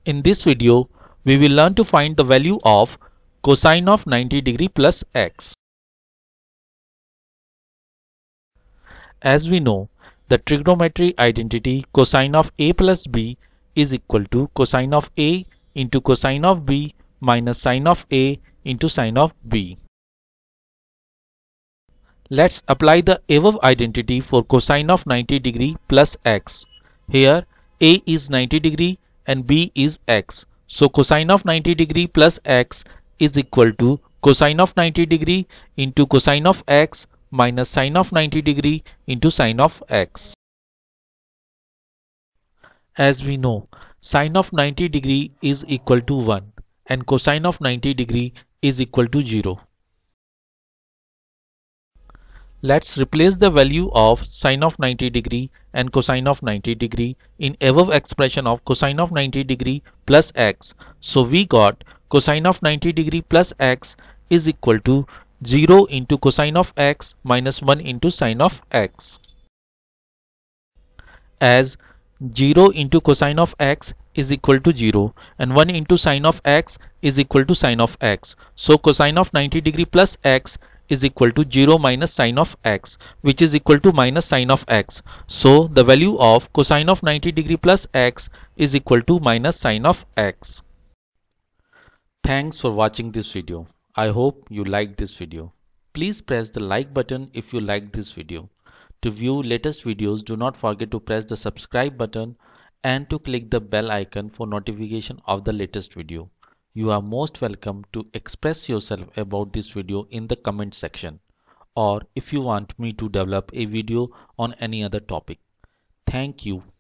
In this video, we will learn to find the value of cosine of 90 degree plus x. As we know, the trigonometry identity cosine of a plus b is equal to cosine of a into cosine of b minus sine of a into sine of b. Let's apply the above identity for cosine of 90 degree plus x. Here a is 90 degree and b is x. So cosine of 90 degree plus x is equal to cosine of 90 degree into cosine of x minus sine of 90 degree into sine of x. As we know, sine of 90 degree is equal to 1 and cosine of 90 degree is equal to 0. Let's replace the value of sine of 90 degree and cosine of 90 degree in above expression of cosine of 90 degree plus x. So we got cosine of 90 degree plus x is equal to 0 into cosine of x minus 1 into sine of x. As 0 into cosine of x is equal to 0 and 1 into sine of x is equal to sine of x. So cosine of 90 degree plus x is equal to 0 minus sine of x, which is equal to minus sine of x. So the value of cosine of 90 degree plus x is equal to minus sine of x. Thanks for watching this video. I hope you liked this video. Please press the like button if you liked this video. To view latest videos, do not forget to press the subscribe button and to click the bell icon for notification of the latest video. You are most welcome to express yourself about this video in the comment section, or if you want me to develop a video on any other topic. Thank you.